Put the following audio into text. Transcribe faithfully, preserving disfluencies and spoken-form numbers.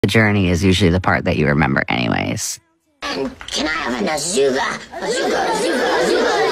The journey is usually the part that you remember anyways. And can I have an azuga? Azuga, azuga, azuga.